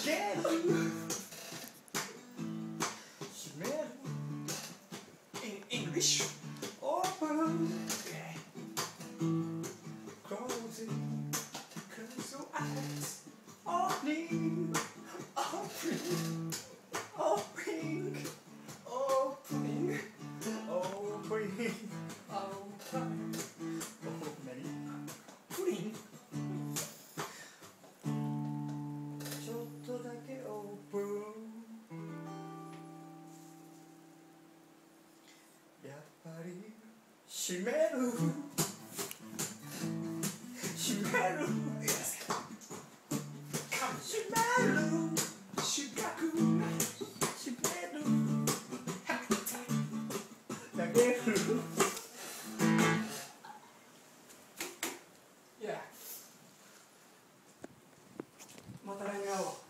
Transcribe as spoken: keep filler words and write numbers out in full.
しげる閉める In English Open Closing Close your eyes Opening Opening Opening Opening Opening Opening Opening ちょっとだけオープンやっぱり閉める閉める閉める四角閉める投げるいやまた来年会おう